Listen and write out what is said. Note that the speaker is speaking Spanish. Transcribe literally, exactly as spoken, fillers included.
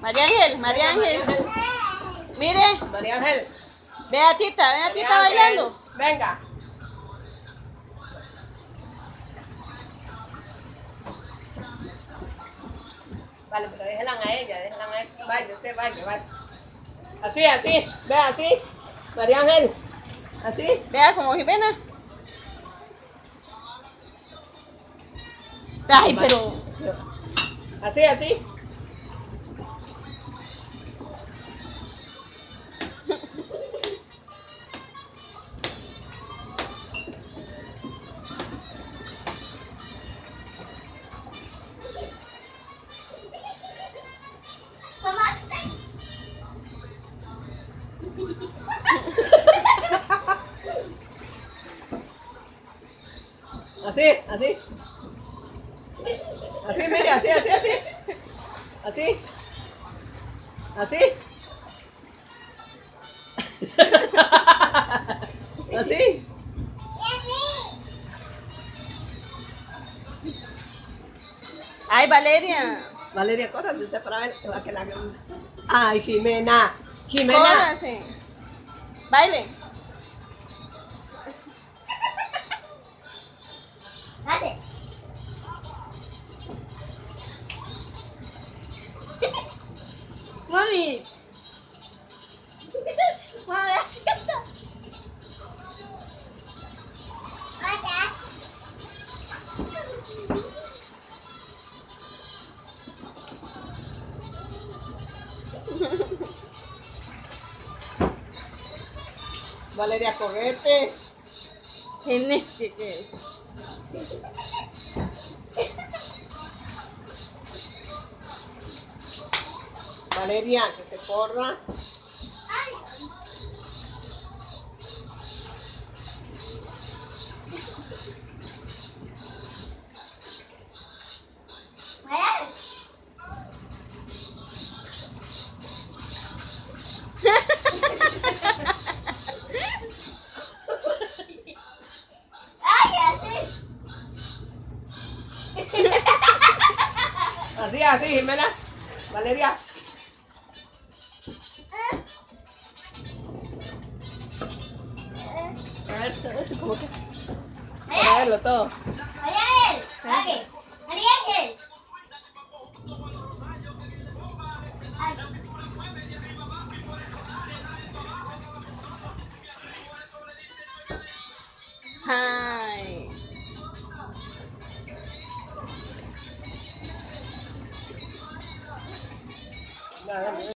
María Ángel, María Ángel. Mire. María Ángel. Ve a Tita, ve a Tita bailando. Venga. Vale, pero déjenla a ella, déjenla a ella. Vaya, usted vaya, vaya. Así, así, ve así. María Ángel. Así. Vea como Jimena. Ay, pero. Así, así. Así, así. Así, mire, así, así, así. Así. Así. Así. Ay, Valeria. Valeria, córrate usted para ver. Va que la... Ay, Jimena. Jimena. Córrase. Baile. Dale. Mami. Mami. Valeria, correte. Qué necio que es. Valeria, que se corra. Así, así, Jimena. Valeria. A ver, a ver, como que. Para verlo todo. María Ángel. María Ángel. Ay. Nada,